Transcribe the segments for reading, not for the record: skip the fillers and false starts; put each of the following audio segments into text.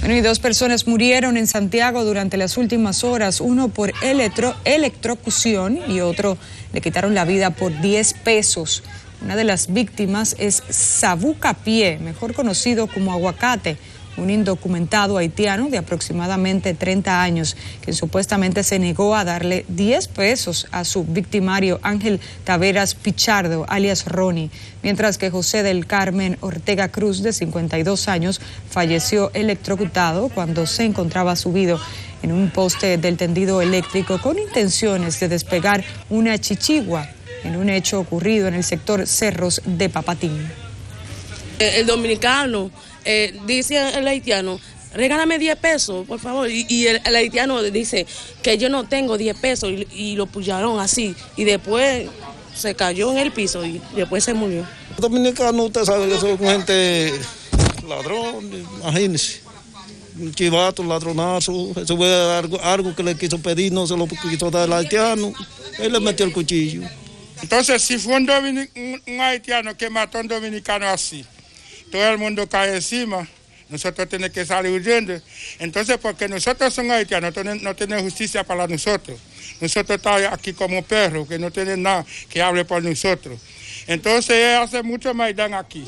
Bueno, y 2 personas murieron en Santiago durante las últimas horas, uno por electrocución y otro le quitaron la vida por 10 pesos. Una de las víctimas es Sabuca Pie, mejor conocido como Aguacate, un indocumentado haitiano de aproximadamente 30 años, que supuestamente se negó a darle 10 pesos a su victimario Ángel Taveras Pichardo, alias Ronnie, mientras que José del Carmen Ortega Cruz, de 52 años, falleció electrocutado cuando se encontraba subido en un poste del tendido eléctrico con intenciones de despegar una chichigua en un hecho ocurrido en el sector Cerros de Papatín. El dominicano dice el haitiano, regálame 10 pesos, por favor. Y el haitiano dice que yo no tengo 10 pesos y lo pullaron así. Y después se cayó en el piso y después se murió. Los dominicanos, usted sabe que son gente ladrón, imagínese. Un chivato, un ladronazo, eso fue algo que le quiso pedir, no se lo quiso dar al haitiano, él le metió el cuchillo. Entonces, si fue un haitiano que mató a un dominicano así, todo el mundo cae encima, nosotros tenemos que salir huyendo. Entonces, porque nosotros somos haitianos, no tenemos justicia para nosotros. Nosotros estamos aquí como perros, que no tienen nada que hable por nosotros. Entonces, hace mucho Maidán aquí.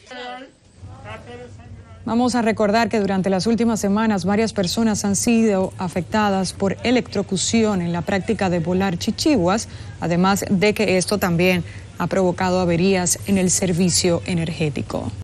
Vamos a recordar que durante las últimas semanas varias personas han sido afectadas por electrocución en la práctica de volar chichiguas, además de que esto también ha provocado averías en el servicio energético.